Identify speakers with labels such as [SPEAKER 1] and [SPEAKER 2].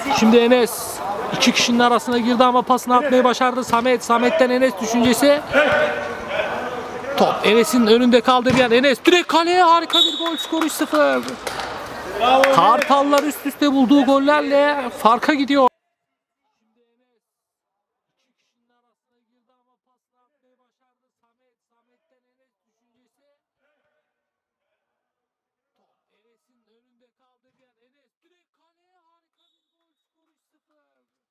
[SPEAKER 1] Şimdi Enes 2 kişinin arasına girdi ama pasını atmayı başardı Samet. Samet'ten Enes düşüncesi. Top Enes'in önünde kaldı bir an. Enes direkt kaleye, harika bir gol, skor 3-0. Kartallar üst üste bulduğu gollerle farka gidiyor. Enes'in önünde kaldı bir an. Enes direkt kaleye, harika bir gol, skor 3-0.